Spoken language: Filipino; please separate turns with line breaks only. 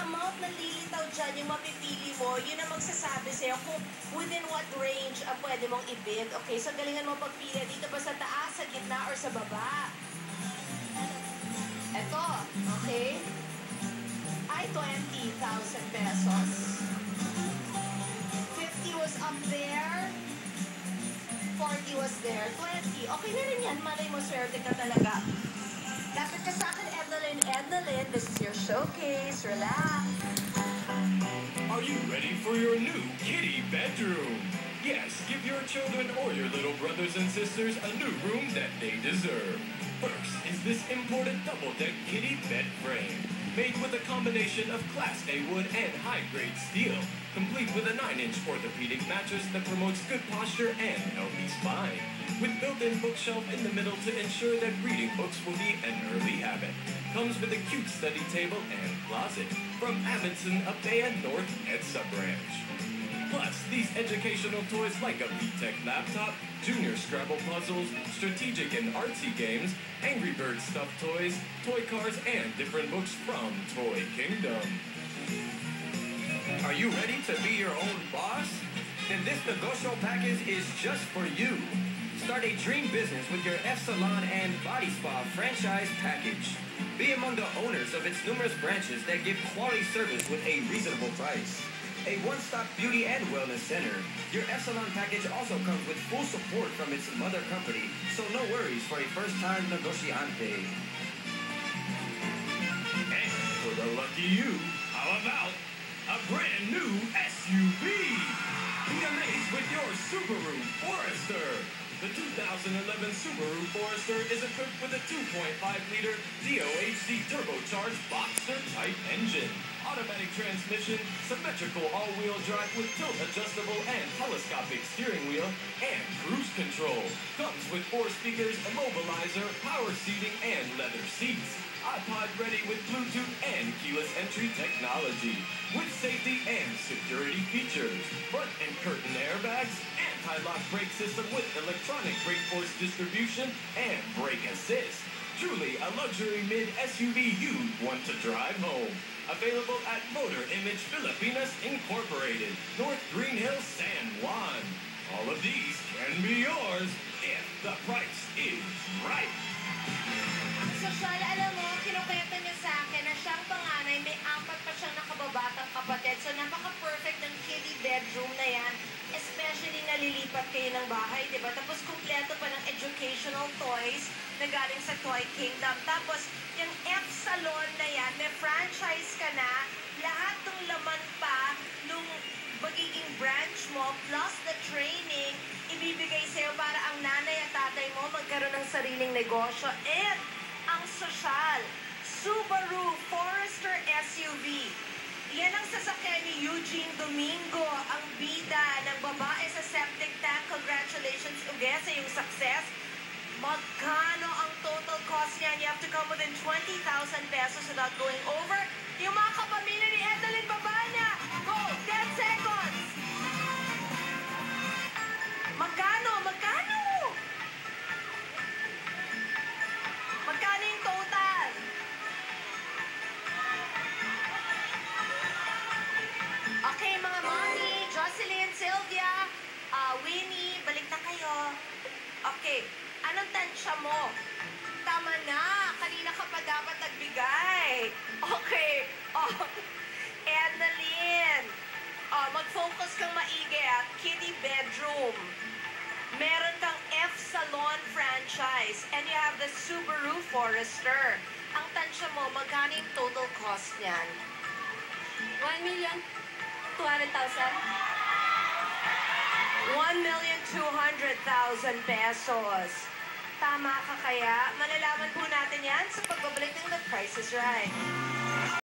amount ng lilitaw dyan, yung mapipili mo, yun ang magsasabi sa'yo kung within what range ang pwede mong ibid. Okay, so galingan mo pagpili. Dito ba sa taas, sa gitna, or sa baba? Eto, okay? Ay, 20,000 pesos. 50 was up there. 40 was there. 20. Okay na rin yan. Malay mo, swerte ka talaga. Lapit ka sa akin, Evelyn. Evelyn, this is your showcase. Relax.
Are you ready for your new kitty bedroom? Yes, give your children or your little brothers and sisters a new room that they deserve. First is this imported double-deck kitty bed frame. Made with a combination of Class A wood and high-grade steel. Complete with a 9-inch orthopedic mattress that promotes good posture and healthy spine. With built-in bookshelf in the middle to ensure that reading books will be an early habit. Comes with a cute study table and closet from Amundsen Apea North EDSA branch. Plus, these educational toys like a VTech laptop, junior Scrabble puzzles, strategic and artsy games, Angry Birds stuffed toys, toy cars, and different books from Toy Kingdom.
Are you ready to be your own boss? Then this Negosyo package is just for you. Start a dream business with your F-Salon and Body Spa franchise package. Be among the owners of its numerous branches that give quality service with a reasonable price. A one-stop beauty and wellness center. Your F-Salon package also comes with full support from its mother company, so no worries for a first-time negociante.
And for the lucky you, how about a brand new SUV? Be amazed with your Subaru Forester. The 2011 Subaru Forester is equipped with a 2.5-liter DOHC turbocharged Boxster-type engine. Automatic transmission, symmetrical all-wheel drive with tilt-adjustable and telescopic steering wheel, and cruise control. Comes with 4 speakers, immobilizer, power seating, and leather seats. iPod ready with Bluetooth and keyless entry technology. With safety and security features. Front and curtain airbags, anti-lock brake system with electronic brake force distribution, and brake assist. Truly a luxury mid-SUV you'd want to drive home. Available at Motor Image Filipinas Incorporated, North Green Hills, San Juan. All of these can be yours if the price is right.
Sosyal, alam mo, kinukwento niya sa akin na siyang panganay, may 4 pa siyang nakababatang kapatid. So, napaka-perfect ng kiddie bedroom na yan. Especially nalilipat kayo ng bahay, di ba? Tapos, kumpleto pa ng educational toys na galing sa Toy Kingdom. Tapos, yung F-Salon na yan, may franchise ka na, lahat ng laman pa nung magiging branch mo, plus the training, ibibigay sa'yo para ang nanay at tatay mo magkaroon ng sariling negosyo. And ang sosyal, Subaru Forester SUV. Yan ang sasakyan ni Eugene Domingo, ang bida ng babae sa septic tank. Congratulations, Uge, sa iyong success. Magkano ang total cost niyan? You have to come within 20,000 pesos without going over. Yung mga kapamilya ni Evelyn, baba niya. Go, 10 seconds. Magkano? Magkano? Magkano yung total? Okay, mga mommy, Jocelyn, Sylvia, Winnie, balik na kayo. Okay, anong tansya mo? Tama na, kanina ka pa dapat nagbigay. Okay, Annalyn, mag-focus kang maigi at kiddie bedroom. Meron kang F-Salon franchise and you have the Subaru Forester. Ang tansya mo, magkano yung total cost niyan? 1,200,000 pesos. Tama ka kaya? Malalaman po natin yan sa pagbabalik ng The Price is Right.